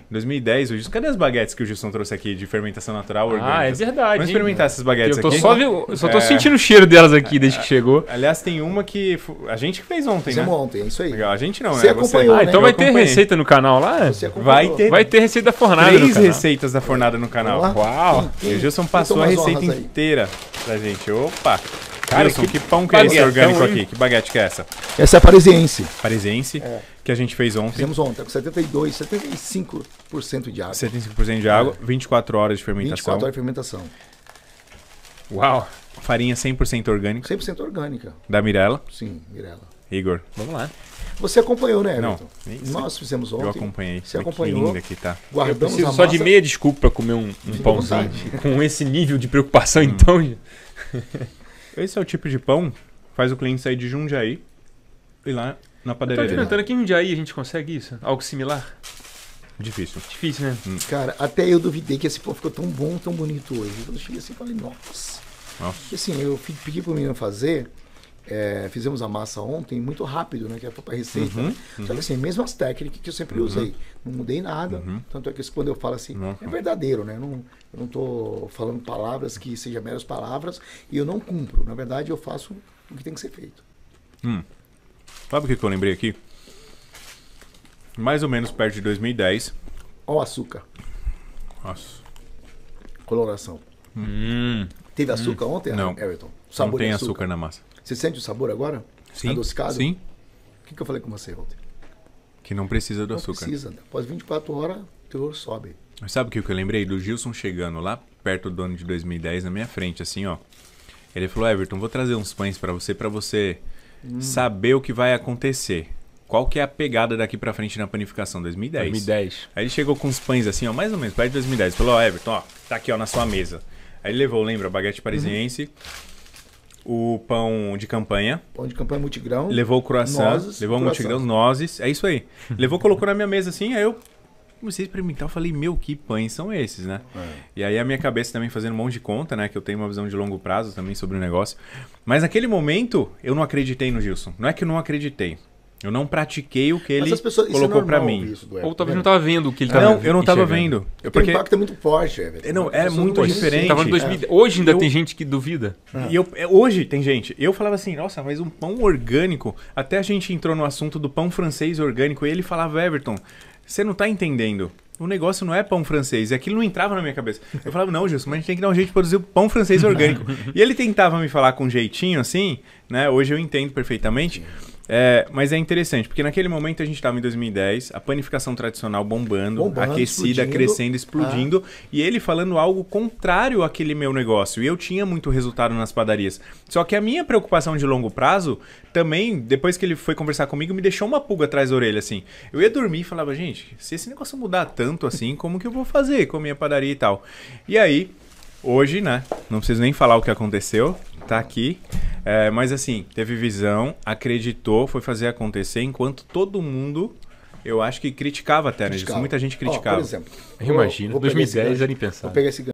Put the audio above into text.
Em 2010, o Gilson... Cadê as baguetes que o Gilson trouxe aqui de fermentação natural orgânica? Ah, é verdade. Vamos experimentar essas baguetes aqui? Eu só tô sentindo o cheiro delas aqui desde que chegou. Aliás, tem uma que a gente que fez ontem, Fizemos né? ontem, é isso aí. Legal, a gente não, Você né? acompanhou, Ah, né? então Eu vai ter acompanhei. receita no canal lá? Você acompanhou. Vai ter Vai ter receita da fornada no 3 canal. receitas da fornada no canal. Vamos lá? Uau! E o Gilson passou a Então, umas receita honras aí. inteira pra gente. Opa! Cara, Gilson, que pão que é esse baguetão, orgânico hein? aqui? Que baguete que é essa? Essa é a parisiense. Parisiense, que a gente fez ontem. Fizemos ontem, com 72, 75% de água. 75% de água, 24 horas de fermentação. 24 horas de fermentação. Uau! Farinha 100% orgânica, 100% orgânica. da Mirella. Sim, Mirella. Igor. Vamos lá. Você acompanhou, né, Não, Everton? nem sei. Nós fizemos ontem. Eu acompanhei. Você Olha que acompanhou. linda que tá. Eu Guardamos preciso a só de massa. meia desculpa pra comer um Fique à pãozinho. vontade. Com esse nível de preocupação, então. Esse é o tipo de pão que faz o cliente sair de Jundiaí e ir lá na Eu tô padaria dele. perguntando aqui em Jundiaí a gente consegue isso? Algo similar? Difícil. Difícil, né? Cara, até eu duvidei que esse pão ficou tão bom, tão bonito hoje. Quando eu cheguei assim, falei, nossa. Nossa. E assim, eu pedi pro menino fazer, fizemos a massa ontem, muito rápido, né? Que era pra receita. Né? Só que assim, mesmas técnicas que eu sempre usei. Não mudei nada. Tanto é que quando eu falo assim, é verdadeiro, né? Eu não tô falando palavras que sejam meras palavras e eu não cumpro. Na verdade, eu faço o que tem que ser feito. Sabe o que eu lembrei aqui? Mais ou menos perto de 2010. Ó o açúcar, Nossa. coloração. Teve açúcar ontem, Não. Everton? Não de tem açúcar na massa. Você sente o sabor agora? Sim. Adocicado? Sim. O que eu falei com você ontem? Que não precisa do Não açúcar. precisa. Após 24 horas, o teor sobe. Mas sabe o que eu lembrei? Do Gilson chegando lá perto do ano de 2010 na minha frente, assim, ó. Ele falou, Everton, vou trazer uns pães pra você saber o que vai acontecer. Qual que é a pegada daqui pra frente na panificação? 2010. 2010. Aí ele chegou com uns pães assim, ó, mais ou menos, perto de 2010. Falou, ó, Everton, ó, tá aqui, ó, na sua mesa. Aí ele levou, lembra, a baguete parisiense, o pão de campanha, Pão de campanha multigrão. levou o croissant, Nozes, levou o multigrão, nozes, é isso aí. Levou, colocou na minha mesa assim, aí eu comecei a experimentar, eu falei, meu, que pães são esses, né? E aí a minha cabeça também fazendo um monte de conta, né? Que eu tenho uma visão de longo prazo também sobre o negócio. Mas naquele momento, eu não acreditei no Gilson. Não é que eu não acreditei. Eu não pratiquei o que ele Mas as pessoas, colocou isso é pra normal, mim. isso do Ou Everton, talvez né? não tava vendo o que ele tava Não, eu não tava enxergando. vendo. Porque o Porque impacto é muito forte, Everton. Não, As é pessoas muito não diferente. Tava no 2000. Hoje ainda Eu- tem gente que duvida. E hoje tem gente, eu falava assim, nossa, mas um pão orgânico, até a gente entrou no assunto do pão francês orgânico, e ele falava, Everton, você não tá entendendo, o negócio não é pão francês, e aquilo não entrava na minha cabeça. Eu falava, não, Gilson, mas a gente tem que dar um jeito de produzir o pão francês orgânico. E ele tentava me falar com jeitinho assim, né, hoje eu entendo perfeitamente. Mas é interessante, porque naquele momento a gente estava em 2010, a panificação tradicional bombando, aquecida, explodindo. crescendo, explodindo, e ele falando algo contrário àquele meu negócio. E eu tinha muito resultado nas padarias. Só que a minha preocupação de longo prazo também, depois que ele foi conversar comigo, me deixou uma pulga atrás da orelha, assim. Eu ia dormir e falava, gente, se esse negócio mudar tanto assim, como que eu vou fazer com a minha padaria e tal? E aí, hoje, né, não preciso nem falar o que aconteceu, tá aqui. Mas assim, teve visão, acreditou, foi fazer acontecer, enquanto todo mundo, eu acho que criticava até, né? Muita gente criticava. Por exemplo, Eu imagino. vou pegar esse 2010 gancho. era impensável. Vou pegar esse